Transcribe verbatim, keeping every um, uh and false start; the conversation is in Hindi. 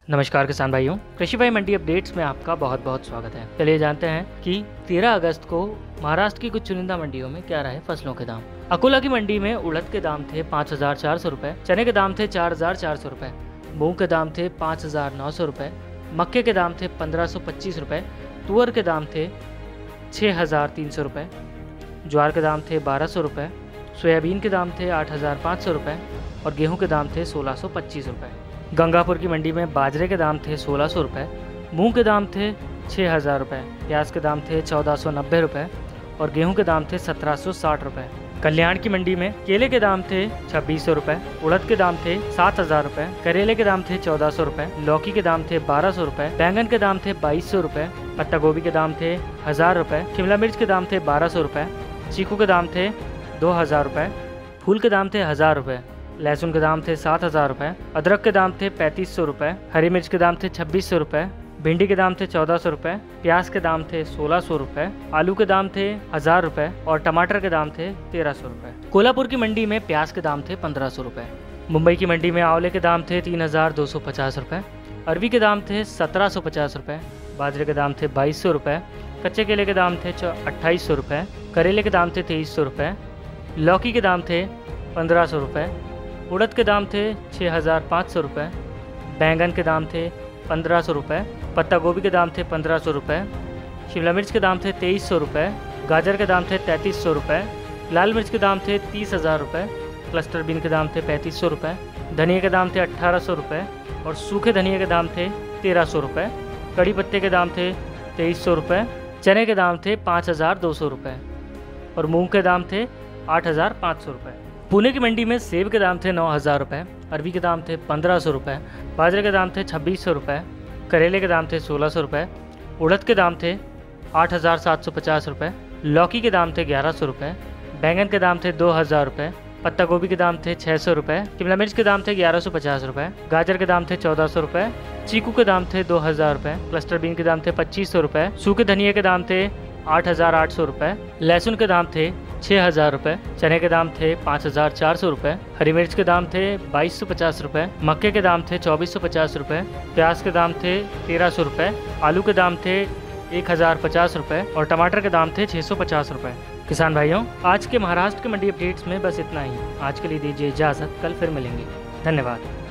नमस्कार किसान भाइयों, कृषि भाई मंडी अपडेट्स में आपका बहुत बहुत स्वागत है। चलिए जानते हैं कि तेरह अगस्त को महाराष्ट्र की कुछ चुनिंदा मंडियों में क्या रहे फसलों के दाम। अकोला की मंडी में उड़द के दाम थे पाँच हजार चार सौ रुपए, चने के दाम थे चार हजार चार सौ रुपए, मूंग के दाम थे पाँच हजार नौ सौ रुपए, मक्के के दाम थे पंद्रह सौ पच्चीस रुपए, तुअर के दाम थे छः हजार तीन सौ रुपए, ज्वार के दाम थे बारह सौ रुपए, सोयाबीन के दाम थे आठ हजार पाँच सौ रुपए और गेहूँ के दाम थे सोलह सौ पच्चीस रुपए। गंगापुर की मंडी में बाजरे के दाम थे सोलह सौ रुपये, मूंग के दाम थे छः हज़ार रुपये, प्याज के दाम थे चौदह सौ नब्बे रुपये और गेहूं के दाम थे सत्रह सौ साठ रुपये। कल्याण की मंडी में केले के दाम थे छब्बीस सौ रुपये, उड़द के दाम थे सात हज़ार रुपये, करेले के दाम थे चौदह सौ रुपये, लौकी के दाम थे बारह सौ रुपये, बैंगन के दाम थे बाईस सौ रुपये, पत्ता गोभी के दाम थे हज़ार रुपये, शिमला मिर्च के दाम थे बारह सौ रुपये, चीकू के दाम थे दो हज़ार रुपये, फूल के दाम थे हज़ार रुपये, लहसुन के दाम थे सात हज़ार रुपये, अदरक के दाम थे पैंतीस सौ रुपये, हरी मिर्च के दाम थे छब्बीस सौ रुपये, भिंडी के दाम थे चौदह सौ रुपये, प्याज के दाम थे सोलह सौ रुपये, आलू के दाम थे हज़ार रुपये और टमाटर के दाम थे तेरह सौ रुपये। कोल्हापुर की मंडी में प्याज के दाम थे पंद्रह सौ रुपये। मुंबई की मंडी में आंवले के दाम थे तीन हज़ार दो सौ पचास रुपये, अरबी के दाम थे सत्रह सौ पचास रुपये, बाजरे के दाम थे बाईस सौ रुपये, कच्चे केले के दाम थे अट्ठाईस सौ रुपये, करेले के दाम थे तेईस सौ रुपये, लौकी के दाम थे पंद्रह सौ रुपये, उड़द के दाम थे छः हज़ार पाँच सौ रुपये, बैंगन के दाम थे पंद्रह सौ रुपये, पत्ता गोभी के दाम थे पंद्रह सौ रुपये, शिमला मिर्च के दाम थे तेईस सौ रुपये, गाजर के दाम थे तैंतीस सौ रुपये, लाल मिर्च के दाम थे तीस हज़ार रुपये, क्लस्टर बीन के दाम थे पैंतीस सौ रुपये, धनिया के दाम थे अट्ठारह सौ रुपये और सूखे धनिया के दाम थे तेरह सौ रुपये, कड़ी पत्ते के दाम थे तेईस सौ रुपये, चने के दाम थे पाँच हज़ार दो सौ रुपये और मूँग के दाम थे आठ हज़ार पाँच सौ रुपये। पुणे की मंडी में सेब के दाम थे नौ हज़ार रुपये, अरबी के दाम थे पंद्रह सौ रुपये, बाजरे के दाम थे छब्बीस सौ रुपये, करेले के दाम थे सोलह सौ रुपये, उड़द के दाम थे आठ हज़ार सात सौ पचास रुपये, लौकी के दाम थे ग्यारह सौ रुपये, बैंगन के दाम थे दो हज़ार रुपये, पत्ता गोभी के दाम थे छः सौ रुपये, शिमला मिर्च के दाम थे ग्यारह सौ पचास रुपये, गाजर के दाम थे चौदह सौ रुपये, चीकू के दाम थे दो हज़ार रुपये, क्लस्टर बीन के दाम थे पच्चीस सौ रुपये, सूखे धनिया के दाम थे आठ हज़ार आठ सौ रुपये, लहसुन के दाम थे छः हज़ार रुपये, चने के दाम थे पाँच हज़ार चार सौ रुपये, हरी मिर्च के दाम थे बाईस सौ पचास रुपये, मक्के के दाम थे चौबीस सौ पचास रुपये, प्याज के दाम थे तेरह सौ रुपये, आलू के दाम थे एक हज़ार पचास रुपये और टमाटर के दाम थे छः सौ पचास रुपये। किसान भाइयों, आज के महाराष्ट्र के मंडी अपडेट्स में बस इतना ही। आज के लिए दीजिए इजाज़त, कल फिर मिलेंगे। धन्यवाद।